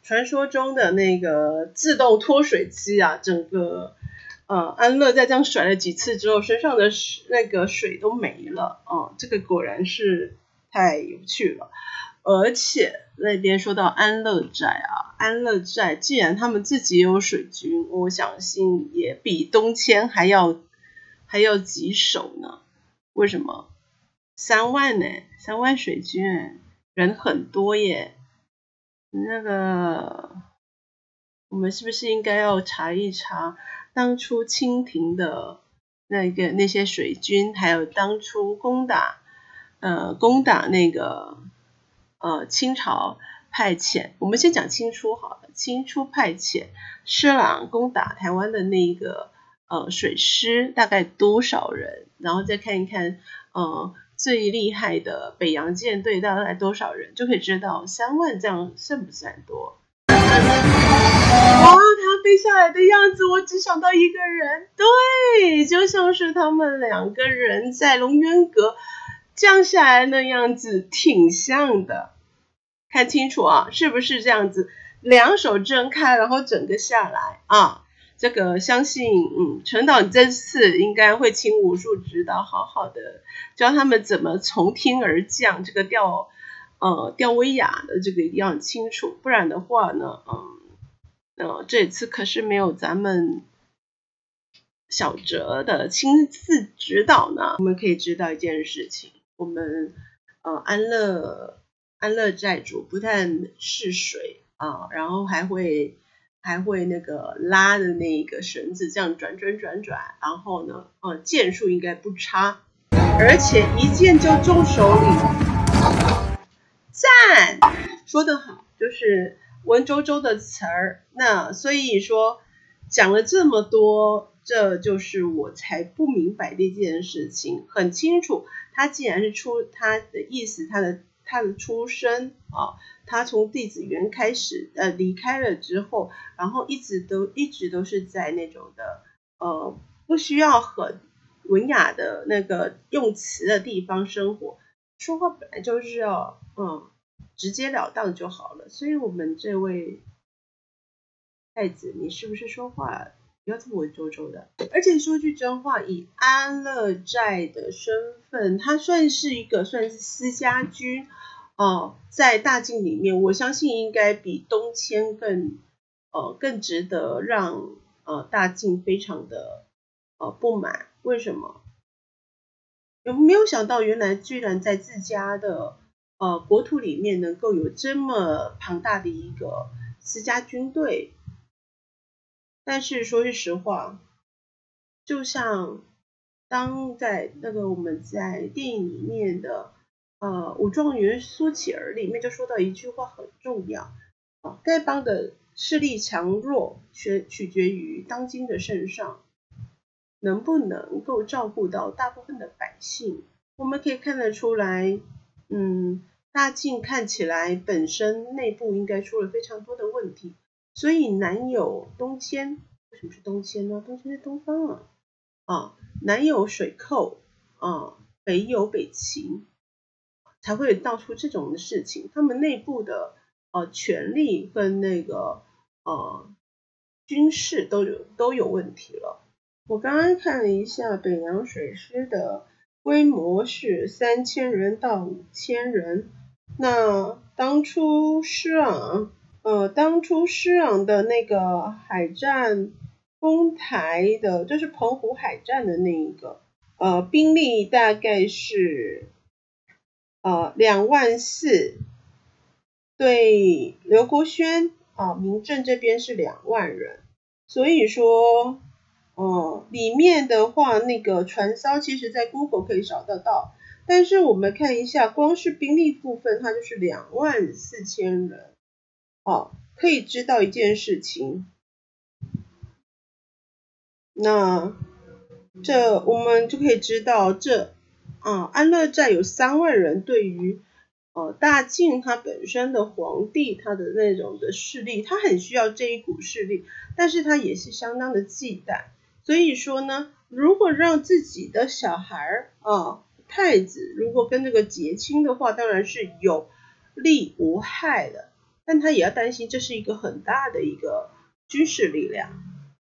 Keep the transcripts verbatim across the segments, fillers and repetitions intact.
传说中的那个自动脱水机啊，整个呃安乐在这样甩了几次之后，身上的那个水都没了哦、嗯，这个果然是太有趣了。而且那边说到安乐寨啊，安乐寨既然他们自己有水军，我相信也比东迁还要还要棘手呢。为什么？三万呢？三万水军，人很多耶。那个，我们是不是应该要查一查当初清廷的那个那些水军，还有当初攻打呃攻打那个呃清朝派遣，我们先讲清初好了。清初派遣施琅攻打台湾的那个呃水师大概多少人，然后再看一看呃。最厉害的北洋舰队大概多少人，就可以知道三万这样算不算多？哇，他飞下来的样子，我只想到一个人，对，就像是他们两个人在龙渊阁降下来的样子，挺像的。看清楚啊，是不是这样子？两手睁开，然后整个下来啊。这个相信，嗯，陈导你这次应该会请武术指导，好好的教他们怎么从天而降，这个吊呃吊威亚的这个一定要很清楚，不然的话呢，嗯，呃，这次可是没有咱们小哲的亲自指导呢。我们可以知道一件事情，我们呃安乐安乐寨主不但试水啊，然后还会。还会那个拉的那个绳子这样转转转转，然后呢，呃，箭术应该不差，而且一箭就中手里，赞，说得好，就是文绉绉的词儿。那所以说讲了这么多，这就是我才不明白的一件事情，很清楚，他既然是出他的意思，他的他的出身啊。他从弟子园开始，呃，离开了之后，然后一直都一直都是在那种的，呃，不需要很文雅的那个用词的地方生活，说话本来就是要，嗯，直截了当就好了。所以我们这位太子，你是不是说话不要这么文绉绉的？而且说句真话，以安乐寨的身份，他算是一个算是私家军。哦，在大晋里面，我相信应该比东迁更呃更值得让呃大晋非常的呃不满。为什么？有没有想到，原来居然在自家的呃国土里面能够有这么庞大的一个私家军队？但是说句实话，就像当在那个我们在电影里面的。呃，武状元苏乞儿里面就说到一句话很重要啊，该邦的势力强弱取取决于当今的圣上能不能够照顾到大部分的百姓。我们可以看得出来，嗯，大晋看起来本身内部应该出了非常多的问题，所以南有东迁，为什么是东迁呢？东迁是东方啊，啊，南有水寇啊，北有北秦。才会闹出这种的事情，他们内部的呃权力跟那个呃军事都有都有问题了。我刚刚看了一下北洋水师的规模是三千人到五千人。那当初施琅呃当初施琅的那个海战攻台的，就是澎湖海战的那一个呃兵力大概是。呃，两万四，对刘国轩啊，民政这边是两万人，所以说，呃，里面的话，那个船艘其实在 Google 可以找得到，但是我们看一下，光是兵力部分，它就是两万四千人，哦，可以知道一件事情，那这我们就可以知道这。啊，安乐寨有三万人，对于呃大晋他本身的皇帝他的那种的势力，他很需要这一股势力，但是他也是相当的忌惮。所以说呢，如果让自己的小孩啊太子如果跟这个结亲的话，当然是有利无害的。 但他也要担心这是一个很大的一个军事力量。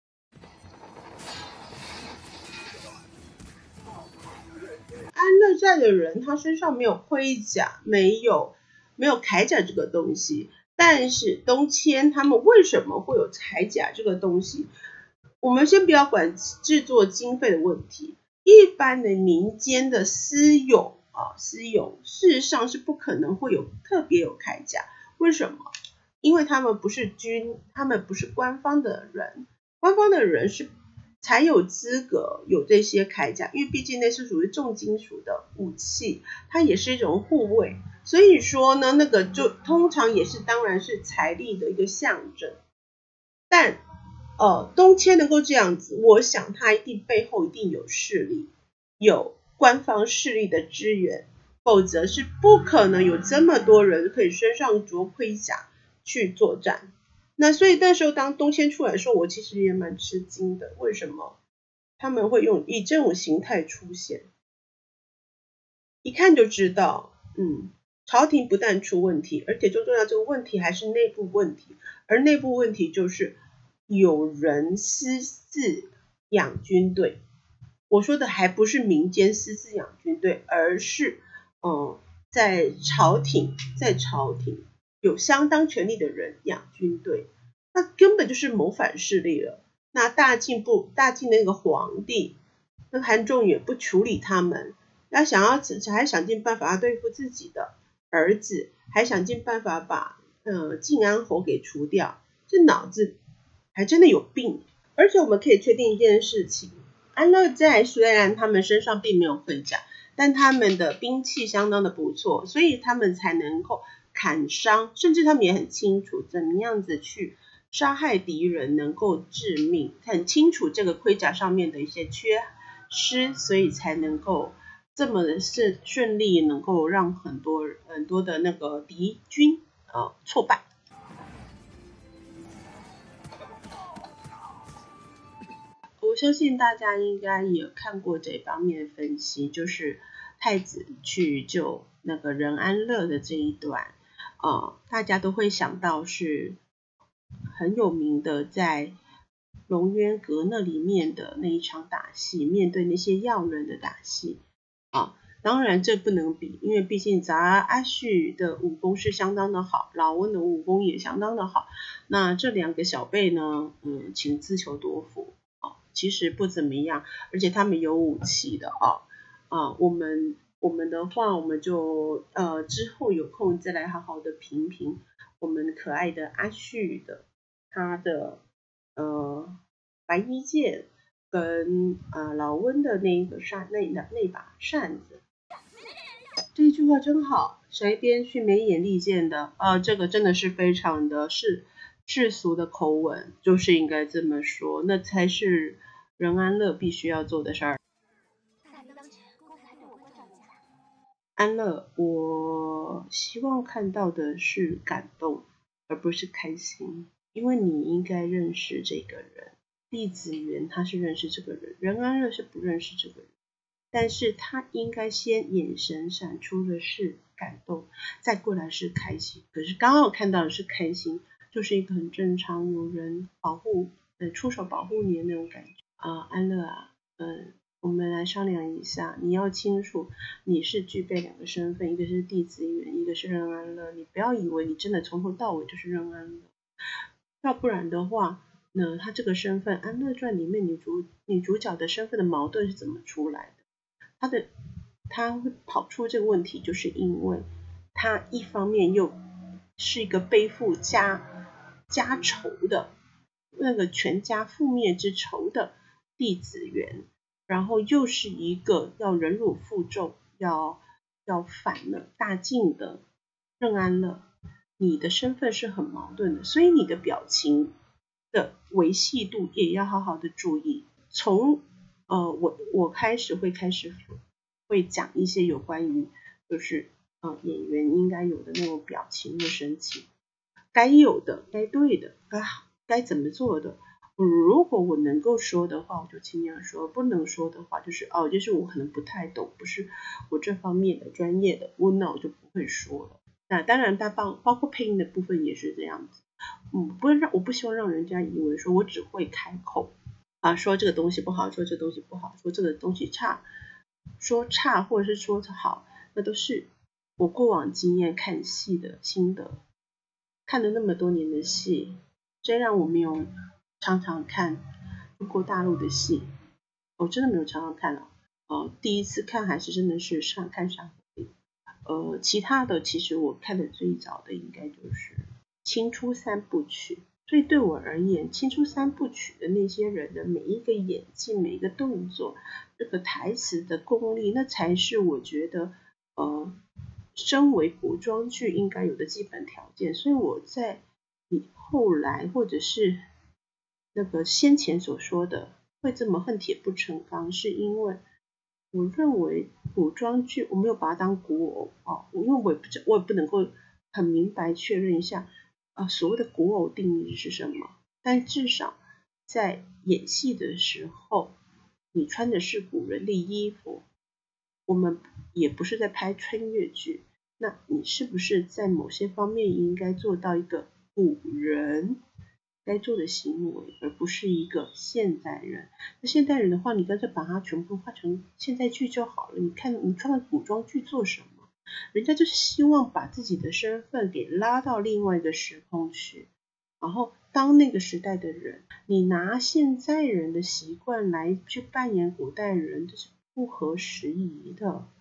安乐寨的人他身上没有盔甲，没有没有铠甲这个东西，但是东迁他们为什么会有铠甲这个东西？我们先不要管制作经费的问题，一般的民间的私有啊，私有事实上是不可能会有特别有铠甲。为什么？因为他们不是军，他们不是官方的人，官方的人是才有资格有这些铠甲，因为毕竟那是属于重金属的武器，它也是一种护卫，所以说呢，那个就通常也是当然是财力的一个象征。但呃，东迁能够这样子，我想他一定背后一定有势力，有官方势力的支援，否则是不可能有这么多人可以身上着盔甲去作战。那所以那时候当东迁出来的时候，我其实也蛮吃惊的，为什么他们会用以这种形态出现？一看就知道，嗯，朝廷不但出问题，而且最重要这个问题还是内部问题，而内部问题就是有人私自养军队。我说的还不是民间私自养军队，而是嗯，在朝廷在朝廷有相当权力的人养军队，那根本就是谋反势力了。那大晋不大晋那个皇帝，那韩仲远不处理他们，要想要还想尽办法要对付自己的儿子，还想尽办法把呃晋安侯给除掉，这脑子还真的有病。而且我们可以确定一件事情，安乐寨虽然他们身上并没有盔甲，但他们的兵器相当的不错，所以他们才能够砍伤，甚至他们也很清楚怎么样子去杀害敌人能够致命，很清楚这个盔甲上面的一些缺失，所以才能够这么的顺顺利能够让很多很多的那个敌军呃挫败。我相信大家应该也看过这方面的分析，就是太子去救那个任安乐的这一段，呃，大家都会想到是很有名的，在龙渊阁那里面的那一场打戏，面对那些要人的打戏啊。当然这不能比，因为毕竟杂阿旭的武功是相当的好，老温的武功也相当的好。那这两个小辈呢，嗯，请自求多福。其实不怎么样，而且他们有武器的啊啊，我们我们的话，我们就呃之后有空再来好好的评评我们可爱的阿旭的他的呃白衣剑跟呃老温的那一个扇那那那把扇子。这句话真好，谁编去没眼力见的？呃，这个真的是非常的是世俗的口吻，就是应该这么说，那才是任安乐必须要做的事儿。安乐，我希望看到的是感动，而不是开心，因为你应该认识这个人。厉子元他是认识这个人，任安乐是不认识这个人，但是他应该先眼神闪出的是感动，再过来是开心。可是刚好看到的是开心，就是一个很正常，有人保护，呃，出手保护你的那种感觉啊、呃，安乐啊，嗯，我们来商量一下，你要清楚，你是具备两个身份，一个是弟子元，一个是任安乐，你不要以为你真的从头到尾就是任安乐，要不然的话，那他这个身份，《安乐传》里面女主女主角的身份的矛盾是怎么出来的？他的他会跑出这个问题，就是因为他一方面又是一个背负家家仇的那个全家覆灭之仇的弟子元，然后又是一个要忍辱负重要要反了大晋的任安乐，你的身份是很矛盾的，所以你的表情的维系度也要好好的注意。从呃，我我开始会开始会讲一些有关于就是呃演员应该有的那种表情的神情，该有的、该对的、该该怎么做的。如果我能够说的话，我就尽量说；不能说的话，就是哦，就是我可能不太懂，不是我这方面的专业的，我那我就不会说了。 那当然，它包包括配音的部分也是这样子。嗯，不会让我不希望让人家以为说我只会开口啊，说这个东西不好，说这个东西不好，说这个东西差，说差或者是说好，那都是我过往经验看戏的心得。看了那么多年的戏，虽然我没有常常看中国大陆的戏，我真的没有常常看了。呃，第一次看还是真的是上看上回。呃，其他的其实我看的最早的应该就是青出三部曲。所以对我而言，青出三部曲的那些人的每一个演技、每一个动作、这个台词的功力，那才是我觉得呃，身为古装剧应该有的基本条件。所以我在你后来或者是那个先前所说的会这么恨铁不成钢，是因为我认为古装剧我没有把它当古偶哦，因为我也不我也不能够很明白确认一下啊、呃、所谓的古偶定义是什么，但至少在演戏的时候，你穿的是古人的衣服，我们也不是在拍穿越剧，那你是不是在某些方面应该做到一个古人该做的行为，而不是一个现代人？那现代人的话，你干脆把它全部画成现代剧就好了。你看你穿个古装剧做什么？人家就是希望把自己的身份给拉到另外一个时空去，然后当那个时代的人，你拿现在人的习惯来去扮演古代人，这是不合时宜的。